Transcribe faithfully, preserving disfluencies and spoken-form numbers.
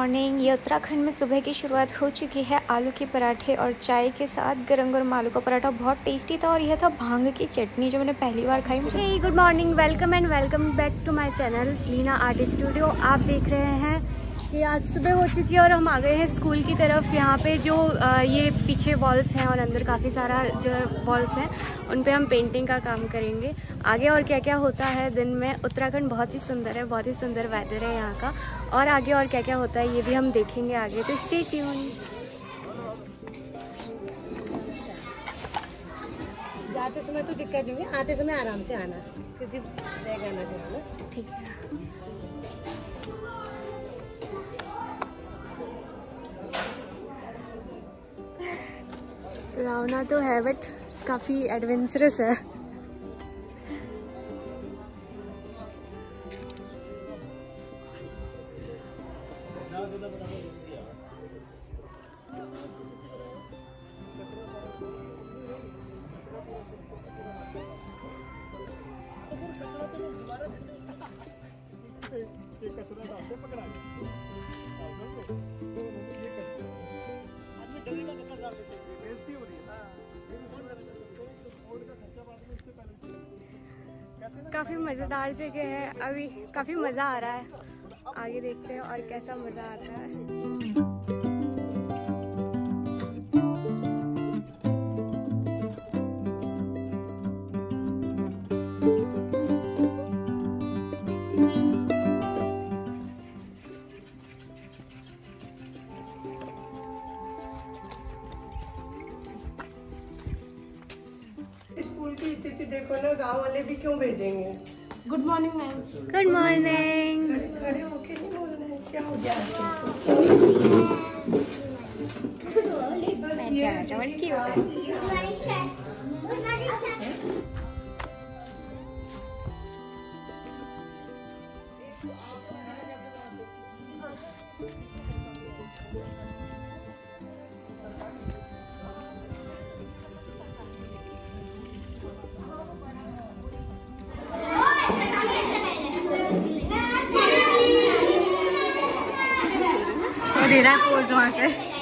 Morning. ये उत्तराखंड में सुबह की शुरुआत हो चुकी है। आलू के पराठे और चाय के साथ गरम गरम आलू का पराठा बहुत टेस्टी था और यह था भांग की चटनी जो मैंने पहली बार खाई। मुझे hey, good morning, welcome and welcome back to my channel Leena art studio. आप देख रहे हैं कि आज सुबह हो चुकी है और हम आ गए हैं स्कूल की तरफ। यहाँ पे जो आ, ये पीछे वॉल्स हैं और अंदर काफ़ी सारा जो वॉल्स हैं उन पे हम पेंटिंग का काम करेंगे। आगे और क्या क्या होता है दिन में। उत्तराखंड बहुत ही सुंदर है, बहुत ही सुंदर वेदर है यहाँ का, और आगे और क्या क्या होता है ये भी हम देखेंगे आगे, तो स्टे ट्यून। जाते समय तो दिक्कत नहीं है, आते समय आराम से आना क्योंकि बैग आना चाहिए। ठीक है। रावना तो है बट काफ़ी एडवेंचरस है। काफ़ी मज़ेदार जगह है, अभी काफ़ी मज़ा आ रहा है। आगे देखते हैं और कैसा मज़ा आता है। स्कूल की स्थिति देखो ना, गांव वाले भी क्यों भेजेंगे। Good morning ma'am. Good morning. खड़े होके नहीं बोलना है, क्या हो गया दे रहा है पोज वहाँ से।